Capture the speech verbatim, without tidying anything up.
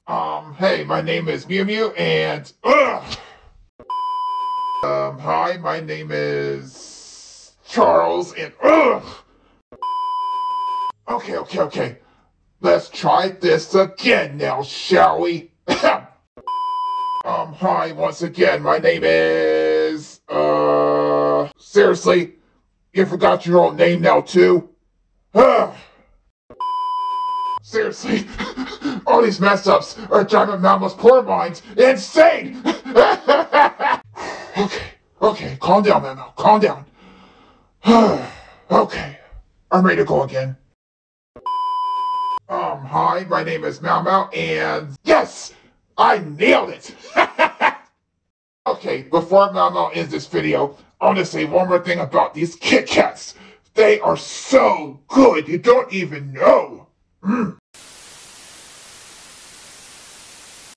Um, hey, my name is Mew Mew, and, ugh! Um, hi, my name is Charles, and, ugh! Okay, okay, okay. Let's try this again now, shall we? um, hi, once again, my name is, uh, seriously? You forgot your own name now, too? Ugh! Seriously, all these mess ups are driving Mama's poor minds insane! okay, okay, calm down, Mamo, calm down. okay, I'm ready to go again. Um, hi, my name is Mao Mao, and yes! I nailed it! okay, before Mao Mao ends this video, I want to say one more thing about these Kit Kats. They are so good, you don't even know! Mm.